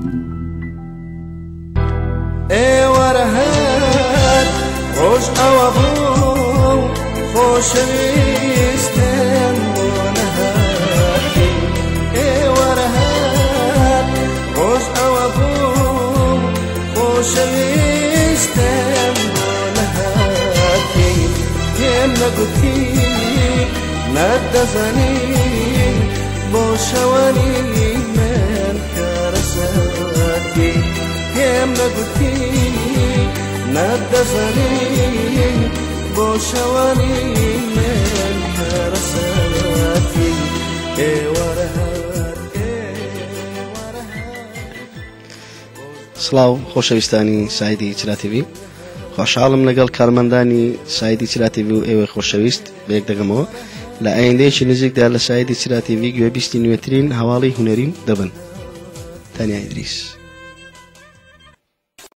ورهات روج أوابو خوشويستن ونهاتي ورهات روج أوابو خوشويستن ونهاتي كم نقطي ندزني بوشواني من كرساتي كم نقطي ندزني بوشواني من كرساتي سلااو خۆشەویستانی سایدی چرا تیڤی خۆشحاڵم لەگەڵ کارمەندانی سایدی چرا تیڤی و ئێوەی خۆشەویست بەیەک دەگەمەوە لە ئایندەیەکی نزیکدا لە سایدی چرا تیڤی گوێبیستی نوێترین هەواڵی هونەریم دەبن. تەنیا ئیدریس.